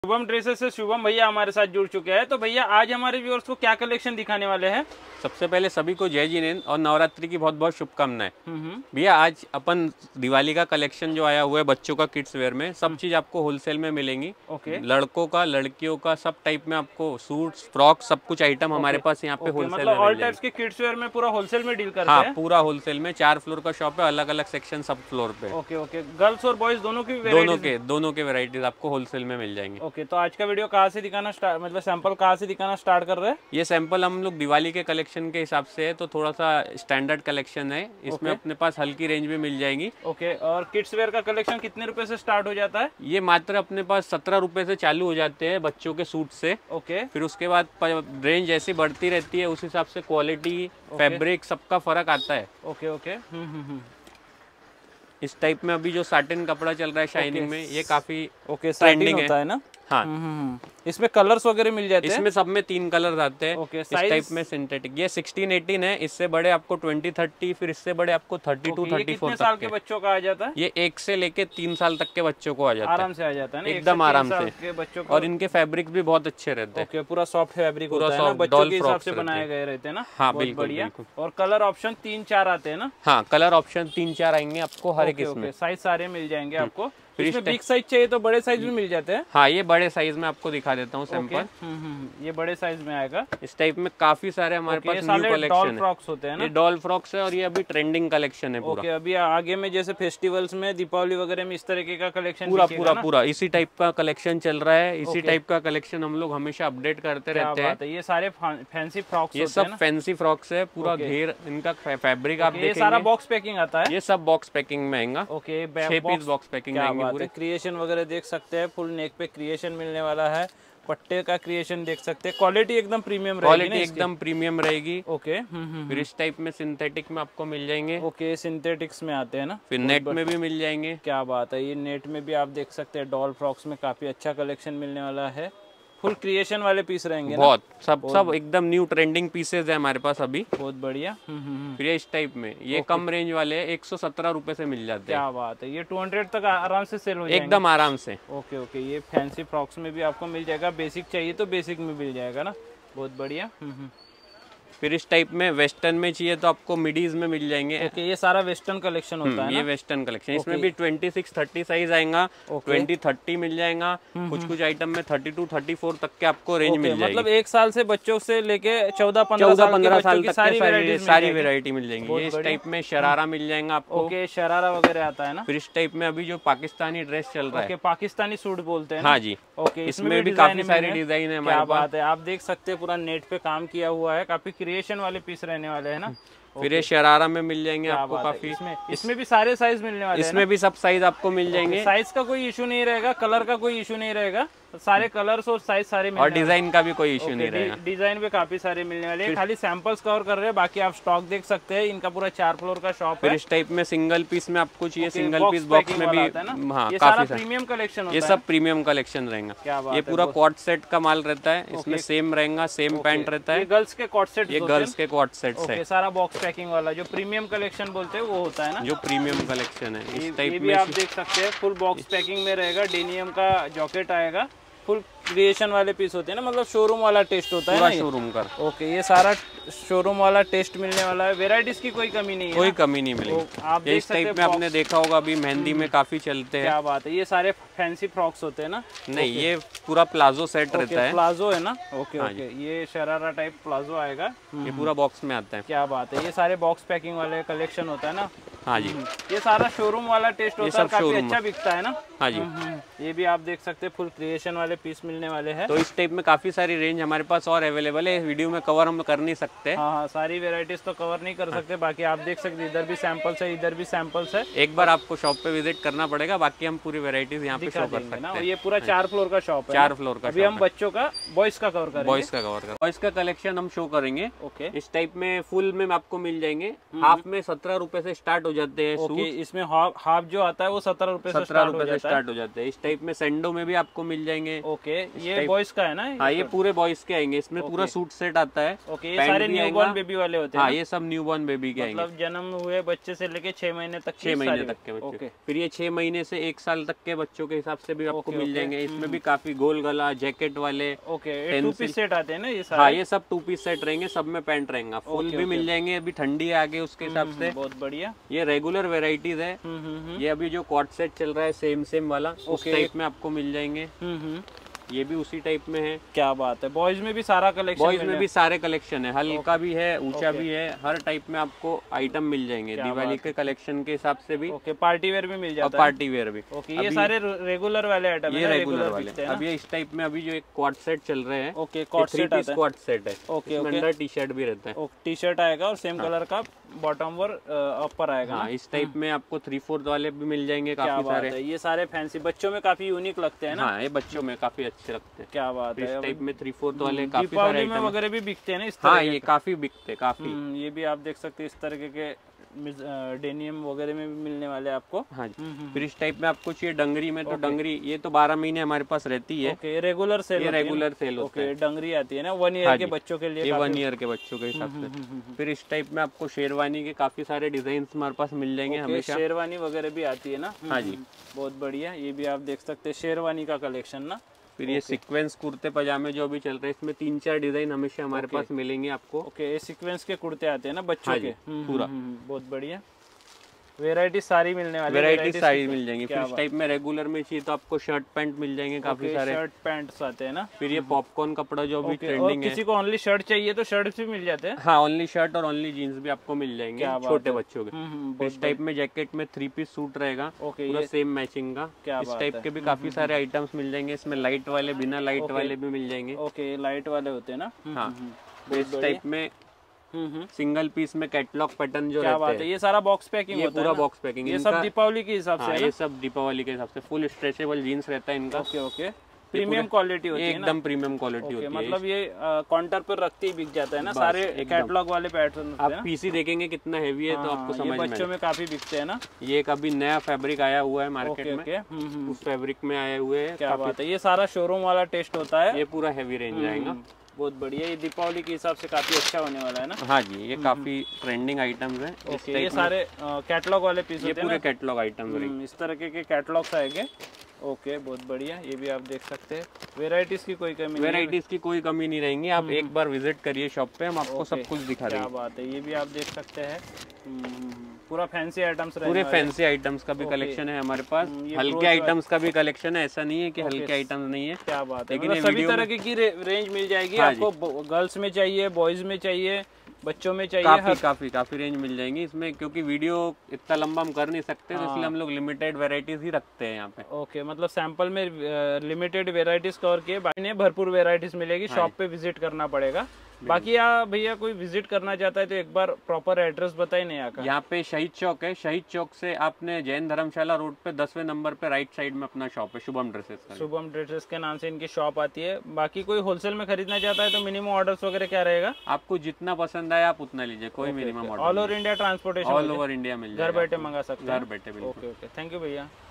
Shubham dresses से शुभम भैया हमारे साथ जुड़ चुके हैं। तो भैया आज हमारे व्यूअर्स को क्या कलेक्शन दिखाने वाले हैं? सबसे पहले सभी को जय जिनेंद्र और नवरात्रि की बहुत बहुत शुभकामनाएं। भैया आज अपन दिवाली का कलेक्शन जो आया हुआ है बच्चों का किड्स वेयर में, सब चीज आपको होलसेल में मिलेंगी। लड़कों का लड़कियों का सब टाइप में आपको सूट्स फ्रॉक सब कुछ आइटम हमारे पास यहाँ पे होलसेल मतलब ऑल टाइप्स के किड्स वेयर में पूरा होलसेल में डील करते हैं। हाँ, पूरा होलसेल में 4 फ्लोर का शॉप है, अलग अलग सेक्शन सब फ्लोर पे। ओके गर्ल्स और बॉयज दोनों की दोनों के वेराइटीज आपको होलसेल में मिल जाएंगे। ओके, तो आज का वीडियो कहाँ से दिखाना स्टार्ट, मतलब सैंपल कहाँ से दिखाना स्टार्ट कर रहे हैं? ये सैंपल हम लोग दिवाली के कलेक्शन के हिसाब से है, तो थोड़ा सा स्टैंडर्ड कलेक्शन है। इसमें अपने पास हल्की रेंज में मिल जाएंगी। ओके, और किड्स वेयर का कलेक्शन कितने रुपए से स्टार्ट हो जाता है? ये मात्र अपने पास 17 रुपए से चालू हो जाते हैं बच्चों के सूट से। ओके, फिर उसके बाद रेंज ऐसी बढ़ती रहती है, उस हिसाब से क्वालिटी फैब्रिक सबका फर्क आता है। ओके इस टाइप में अभी जो साटिन कपड़ा चल रहा है शाइनिंग में, ये काफी ट्रेंडिंग होता है ना। हाँ, इसमें कलर्स वगैरह मिल जाते हैं। इसमें सब में 3 कलर आते हैं। ओके, इस टाइप में सिंथेटिक ये 16-18 है, इससे बड़े आपको 20-30, फिर इससे बड़े आपको 32-34 कितने साल के बच्चों का आ जाता है? ये 1 से लेके 3 साल तक के बच्चों को आ जाता है। आराम से आ जाता है ना, एकदम आराम से बच्चों और इनके फैब्रिक भी बहुत अच्छे रहते हैं। ओके, पूरा सॉफ्ट फैब्रिक होता है ना, बच्चों के हिसाब से बनाए गए रहते हैं ना। हाँ बिल्कुल बढ़िया। और कलर ऑप्शन 3-4 आते हैं ना? हाँ, कलर ऑप्शन 3-4 आएंगे आपको हर एक इसमें। साइज सारे मिल जाएंगे आपको। इसमें बिग साइज चाहिए तो बड़े साइज में मिल जाते हैं। हाँ, ये बड़े साइज में आपको दिखा देता हूँ सैंपल। ये बड़े साइज में आएगा। इस टाइप में काफी सारे हमारे पास न्यू कलेक्शन डॉल फ्रॉक्स होते हैं ना? ये डॉल फ्रॉक्स है और ये अभी ट्रेंडिंग कलेक्शन है पूरा। अभी आगे में जैसे फेस्टिवल्स में दीपावली वगैरह में इस तरीके का कलेक्शन पूरा इसी टाइप का कलेक्शन चल रहा है। इसी टाइप का कलेक्शन हम लोग हमेशा अपडेट करते रहते हैं। ये सारे फैंसी फ्रॉक्स, ये सब फैंसी फ्रॉक्स है। पूरा घेर इनका फैब्रिक आप देखेंगे। सारा बॉक्स पैकिंग आता है? ये सब बॉक्स पैकिंग में आएगा। 6 पीस बॉक्स पैकिंग आएंगे। क्रिएशन वगैरह देख सकते हैं, फुल नेक पे क्रिएशन मिलने वाला है। पट्टे का क्रिएशन देख सकते हैं। क्वालिटी एकदम प्रीमियम रहेगी। क्वालिटी एकदम प्रीमियम रहेगी। ओके, फिर इस टाइप में सिंथेटिक में आपको मिल जाएंगे। ओके, सिंथेटिक्स में आते हैं ना। फिर नेट में भी मिल जाएंगे। क्या बात है, ये नेट में भी आप देख सकते हैं। डॉल फ्रॉक्स में काफी अच्छा कलेक्शन मिलने वाला है। फुल क्रिएशन वाले पीस रहेंगे बहुत सब एकदम न्यू ट्रेंडिंग पीसेज है हमारे पास अभी। बहुत बढ़िया। फिर इस टाइप में ये कम रेंज वाले 117 रुपए से मिल जाते हैं। क्या बात है, ये 200 तक आराम से सेल हो जाएंगे। एकदम आराम से। ओके, ये फैंसी फ्रॉक्स में भी आपको मिल जाएगा। बेसिक चाहिए तो बेसिक में मिल जाएगा ना। बहुत बढ़िया। फिर इस टाइप में वेस्टर्न में चाहिए तो आपको मिडीज में मिल जाएंगे। ओके, ये सारा वेस्टर्न कलेक्शन होता है ना? ये वेस्टर्न कलेक्शन। इसमें भी 26-30 साइज आएगा। 20-30 मिल जाएगा। कुछ आइटम में 32-34 तक के आपको रेंज मिल जाएगी। मतलब 1 साल से बच्चों से लेके 14-15 साल तक सारी वेरायटी मिल जाएंगी। ये इस टाइप में शरारा मिल जाएगा आपको। ओके, शरारा वगैरह आता है ना? फिर इस टाइप में अभी जो पाकिस्तानी ड्रेस चल रहा है, पाकिस्तानी सूट बोलते हैं। हाँ जी। ओके, इसमें भी काफी सारी डिजाइन है हमारे पास। क्या बात है, आप देख सकते हैं पूरा नेट पे काम किया हुआ है। काफी क्रिएशन वाले पीस रहने वाले हैं ना। फिर ये शरारा में मिल जाएंगे आपको काफी। इसमें भी सारे साइज मिलने वाले हैं। इसमें भी सब साइज आपको मिल जाएंगे। साइज का कोई इशू नहीं रहेगा, कलर का कोई इशू नहीं रहेगा। सारे कलर्स और साइज सारे और डिजाइन का भी कोई इशू नहीं रहेगा। डिजाइन भी काफी सारे मिलने वाले हैं। खाली सैंपल्स कवर कर रहे हैं, बाकी आप स्टॉक देख सकते हैं। इनका पूरा 4 फ्लोर का शॉप है। फिर इस टाइप में सिंगल पीस में आपको चाहिए, सिंगल पीस बॉक्स में भी। हाँ, काफी प्रीमियम कलेक्शन होता है। ये सब प्रीमियम कलेक्शन रहेगा। ये पूरा कॉट सेट का माल रहता है। इसमें सेम रहेगा, सेम पैंट रहता है। गर्ल्स के कॉट सेट, ये गर्ल्स के कॉट सेट्स है। सारा बॉक्स पैकिंग वाला जो प्रीमियम कलेक्शन बोलते हैं वो होता है ना? जो प्रीमियम कलेक्शन है इस टाइप में आप देख सकते हैं। फुल बॉक्स पैकिंग में रहेगा। डेनियम का जैकेट आएगा। फुल क्रिएशन वाले पीस होते हैं ना, मतलब शोरूम वाला टेस्ट होता है ना, शोरूम का। ओके, ये सारा शोरूम वाला टेस्ट मिलने वाला है। वेराइटीज की कोई कमी नहीं है। कोई कमी नहीं मिलेगी। आप इस टाइप में आपने देखा होगा अभी मेहंदी में काफी चलते हैं। क्या बात है, ये सारे फैंसी फ्रॉक्स होते हैं ना? नहीं, ये पूरा प्लाजो सेट रहता है। प्लाजो है ना? ओके, ये शरारा टाइप प्लाजो आएगा। ये पूरा बॉक्स में आता है। क्या बात है, ये सारे बॉक्स पैकिंग वाले कलेक्शन होता है ना? हाँ जी। ये सारा शोरूम वाला टेस्ट होता है, काफी अच्छा बिकता है ना? हाँ जी। ये भी आप देख सकते हैं, फुल क्रिएशन वाले पीस मिलने वाले हैं। तो इस टाइप में काफी सारी रेंज हमारे पास और अवेलेबल है। वीडियो में कवर हम कर नहीं सकते। हाँ, सारी वेराइटीज तो कवर नहीं कर सकते। बाकी आप देख सकते इधर भी सैंपल्स है, इधर भी सैंपल्स है। एक बार आपको शॉप पे विजिट करना पड़ेगा, बाकी हम पूरी वेराइटीज यहाँ पे शो कर सकते हैं। ये पूरा 4 फ्लोर का शॉप है। 4 फ्लोर का। अभी हम बच्चों का बॉयज का कवर करेंगे। बॉयज का कलेक्शन हम शो करेंगे। ओके, इस टाइप में फुल में आपको मिल जाएंगे। हाफ में 17 रुपए से स्टार्ट हो हो जाते हैं ओके, इसमें हाफ जो आता है वो 17 रुपए से स्टार्ट हो जाते हैं। इस टाइप में सेंडो में भी आपको मिल जाएंगे। ओके, ये बॉयज का है ना? हाँ, ये पूरे बॉयज के आएंगे। इसमें पूरा सूट सेट आता है। ओके, ये सारे न्यूबॉर्न बेबी वाले होते हैं? हाँ, ये सब न्यूबॉर्न बेबी के आएंगे, मतलब जन्म हुए बच्चे से लेके 6 महीने तक 6 महीने तक के बच्चे। फिर ये 6 महीने से 1 साल तक के बच्चों के हिसाब से भी आपको मिल जाएंगे। इसमें भी काफी गोल गला जैकेट वाले। ओके, 2 पीस सेट आते हैं ना ये सारे? हाँ, ये सब 2 पीस सेट रहेंगे, सब में पैंट रहेंगे। फुल भी मिल जाएंगे, अभी ठंडी है आगे उसके हिसाब से। बहुत बढ़िया। ये रेगुलर वेराइटीज है। ये अभी जो कॉट सेट चल रहा है सेम वाला, उस टाइप में आपको मिल जाएंगे। ये भी उसी टाइप में है। क्या बात है, बॉयज में भी सारा कलेक्शन? बॉयज में भी सारे कलेक्शन है, हल्का भी है, ऊंचा भी है, हर टाइप में आपको आइटम मिल जाएंगे दिवाली के कलेक्शन के हिसाब से भी। ओके, पार्टी वेयर भी मिल जाता है? पार्टी वेयर भी। ओके, ये सारे रेगुलर वाले आइटम है? ये रेगुलर वाले। अब ये इस टाइप में अभी जो एक क्वाड सेट चल रहे हैं। ओके, क्वाड सेट आता है। क्वाड सेट है। ओके, अंदर टी शर्ट भी रहता है। टी शर्ट आएगा और सेम कलर का बॉटम वर अपर आएगा। हाँ, इस टाइप में आपको 3/4 वाले भी मिल जाएंगे काफी सारे। ये सारे फैंसी बच्चों में काफी यूनिक लगते हैं ना? हाँ, ये बच्चों में काफी अच्छे लगते हैं। क्या बात है, इस टाइप में 3/4 वाले काफी सारे आइटम वगैरह भी बिकते हैं ना इस तरह? हाँ, ये काफी बिकते हैं, काफी। ये भी आप देख सकते हैं इस तरह के डेनियम वगैरह में भी मिलने वाले आपको। हाँ जी। फिर इस टाइप में आपको चाहिए डंगरी में, तो डंगरी ये तो 12 महीने हमारे पास रहती है। Okay, regular sale? ये रेगुलर सेल होता है। डंगरी आती है ना 1 ईयर के बच्चों के लिए? ये 1 ईयर के बच्चों के हिसाब से। फिर इस टाइप में आपको शेरवानी के काफी सारे डिजाइन हमारे पास मिल जाएंगे हमेशा। शेरवानी वगैरह भी आती है ना? हाँ जी, बहुत बढ़िया। ये भी आप देख सकते हैं शेरवानी का कलेक्शन ना। फिर ये सीक्वेंस कुर्ते पजामे जो भी चल रहे हैं, इसमें 3-4 डिजाइन हमेशा हमारे पास मिलेंगे आपको। ओके, ये सीक्वेंस के कुर्ते आते हैं ना बच्चों के? पूरा बहुत बढ़िया। वेराइटी सारी मिलने वाली? वेराइटी सारी मिल जाएंगी। फिर इस टाइप में रेगुलर में चाहिए तो आपको शर्ट पैंट मिल जाएंगे काफी सारे। शर्ट पैंट्स आते हैं ना? फिर ये पॉपकॉर्न कपड़ा जो भी ट्रेंडिंग है। किसी को ओनली शर्ट चाहिए तो शर्ट भी मिल जाते हैं? हाँ, ओनली शर्ट और ओनली जीन्स भी आपको मिल जाएंगे छोटे बच्चों के। इस टाइप में जैकेट में 3 पीस सूट रहेगा, पूरा सेम मैचिंग का। इस टाइप के भी काफी सारे आइटम्स मिल जाएंगे। इसमें लाइट वाले, बिना लाइट वाले भी मिल जाएंगे। ओके, लाइट वाले होते हैं ना? हाँ, इस टाइप में सिंगल पीस में कैटलॉग पैटर्न जो क्या बात है, ये सारा बॉक्स पैकिंग ये पूरा बॉक्स पैकिंग। ये सब दीपावली के हिसाब से? ये सब दीपावली के हिसाब से। फुल स्ट्रेचेबल जीन्स रहता है इनका। ओके, प्रीमियम क्वालिटी होती है ना? एकदम प्रीमियम क्वालिटी होती है। मतलब ये काउंटर पर रखते ही बिक जाता है ना सारे कैटलॉग वाले पैटर्न? आप पीसी देखेंगे कितना हेवी है तो आपको समझ में। बच्चों में काफी बिकते हैं ना? ये एक अभी नया फैब्रिक आया हुआ है मार्केट में, उस फैब्रिक में आए हुए हैं। क्या बात है, ये सारा शोरूम वाला टेस्ट होता है? ये पूरा हेवी रेंज आएगा। बहुत बढ़िया। ये दीपावली के हिसाब से काफी अच्छा होने वाला है ना? हाँ जी, ये काफी ट्रेंडिंग आइटम्स हैं। ये सारे कैटलॉग वाले पीस होते हैं? पूरे कैटलॉग आइटम्स इस तरह के कैटलॉग्स आएंगे। ओके, बहुत बढ़िया। ये भी आप देख सकते हैं। वेराइटीज की कोई कमी? वेराइटीज की कोई कमी नहीं रहेंगी। आप एक बार विजिट करिए शॉप पे, हम आपको सब कुछ दिखा देंगे। क्या बात है, ये भी आप देख सकते हैं। पूरा फैंसी आइटम्स, पूरे फैंसी आइटम्स का भी कलेक्शन है हमारे पास। हल्के आइटम्स का भी कलेक्शन है, ऐसा नहीं है कि हल्के आइटम्स नहीं है। क्या बात है, लेकिन सभी तरह की रेंज मिल जाएगी आपको? गर्ल्स में चाहिए, बॉयज में चाहिए, बच्चों में चाहिए? काफी रेंज मिल जाएंगी इसमें, क्योंकि वीडियो इतना लंबा हम कर नहीं सकते, तो इसलिए हम लोग लिमिटेड वेराइटीज ही रखते हैं यहाँ पे। ओके, मतलब सैंपल में लिमिटेड वेराइटीज कवर किए, बाकी भरपूर वेराइटीज मिलेगी। शॉप पे विजिट करना पड़ेगा। बाकी भैया कोई विजिट करना चाहता है तो एक बार प्रॉपर एड्रेस बताइए नहीं आका। यहाँ पे शहीद चौक है। शहीद चौक से आपने जैन धर्मशाला रोड पे 10वें नंबर पे राइट साइड में अपना शॉप है, शुभम ड्रेसेस का। शुभम ड्रेसेस के नाम से इनकी शॉप आती है। बाकी कोई होलसेल में खरीदना चाहता है तो मिनिमम ऑर्डर्स वगैरह क्या रहेगा? आपको जितना पसंद आए आप उतना लीजिए, कोई minimum order. All over India transportation? All over India मिल जाएगा, घर बैठे मंगा सकते हैं? घर बैठे। ओके, थैंक यू भैया।